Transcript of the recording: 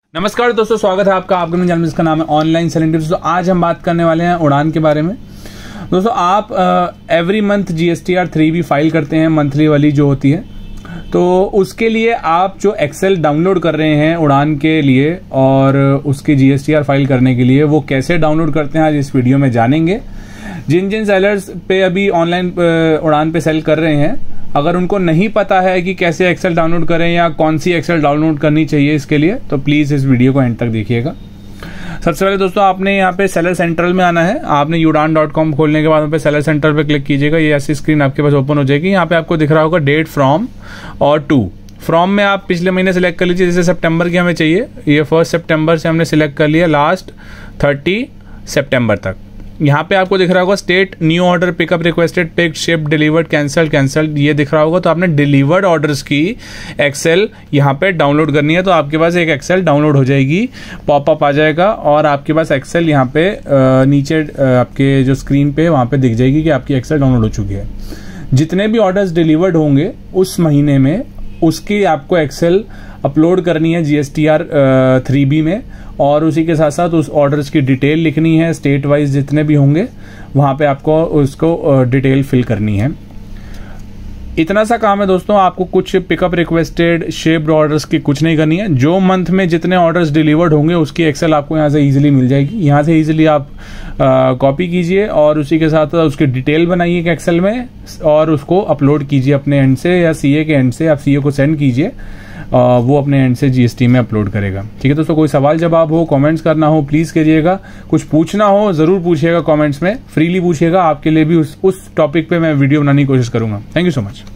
नमस्कार दोस्तों, स्वागत है आपका आपके चैनल में जिसका नाम है ऑनलाइन सेलिंग टिप्स। दोस्तों आज हम बात करने वाले हैं उड़ान के बारे में। दोस्तों आप every month GSTR 3B file करते हैं, मंथली वाली जो होती है, तो उसके लिए आप जो एक्सेल डाउनलोड कर रहे हैं उड़ान के लिए और उसकी GSTR फाइल करने के लिए, वो कैसे डाउनलोड करते हैं आज इस वीडियो में जानेंगे। जिन जिन सेलर्स पे अभी ऑनलाइन उड़ान पे सेल कर रहे हैं, अगर उनको नहीं पता है कि कैसे एक्सेल डाउनलोड करें या कौन सी एक्सेल डाउनलोड करनी चाहिए इसके लिए, तो प्लीज़ इस वीडियो को एंड तक देखिएगा। सबसे पहले दोस्तों आपने यहाँ पे सेलर सेंट्रल में आना है। आपने udan.com खोलने के बाद वहाँ पे सेलर सेंट्रल पे क्लिक कीजिएगा। ये ऐसी स्क्रीन आपके पास ओपन हो जाएगी। यहाँ पे आपको दिख रहा होगा डेट फ्रॉम और टू। फ्रॉम में आप पिछले महीने सेलेक्ट कर लीजिए, जैसे सितंबर की हमें चाहिए, ये 1 सितंबर से हमने सिलेक्ट कर लिया लास्ट 30 सितंबर तक। यहाँ पे आपको दिख रहा होगा state new order pickup requested pick ship delivered cancelled, ये दिख रहा होगा। तो आपने डिलीवर्ड ऑर्डर्स की एक्सेल यहाँ पे डाउनलोड करनी है। तो आपके पास एक एक्सेल डाउनलोड हो जाएगी, पॉपअप आ जाएगा और आपके पास एक्सेल यहाँ पे नीचे आपके जो स्क्रीन पे वहाँ पे दिख जाएगी कि आपकी एक्सेल डाउनलोड हो चुकी है। जितने भी ऑर्डर्स डिलीवर्ड होंगे उस महीने में, उसकी आपको एक्सेल अपलोड करनी है GSTR 3B में, और उसी के साथ साथ उस ऑर्डर्स की डिटेल लिखनी है। स्टेट वाइज जितने भी होंगे वहां पे आपको उसको डिटेल फिल करनी है। इतना सा काम है दोस्तों। आपको कुछ पिकअप रिक्वेस्टेड शिप्ड ऑर्डर्स की कुछ नहीं करनी है। जो मंथ में जितने ऑर्डर्स डिलीवर्ड होंगे उसकी एक्सेल आपको यहाँ से इजीली मिल जाएगी। यहाँ से इजीली आप कॉपी कीजिए और उसी के साथ उसकी डिटेल बनाइए एक्सेल में और उसको अपलोड कीजिए अपने एंड से, या CA के एंड से आप CA को सेंड कीजिए, वो अपने एंड से GST में अपलोड करेगा। ठीक है दोस्तों, कोई सवाल जवाब हो, कमेंट्स करना हो, प्लीज कीजिएगा। कुछ पूछना हो जरूर पूछिएगा कमेंट्स में, फ्रीली पूछिएगा। आपके लिए भी उस टॉपिक पे मैं वीडियो बनाने की कोशिश करूंगा। Thank you so much.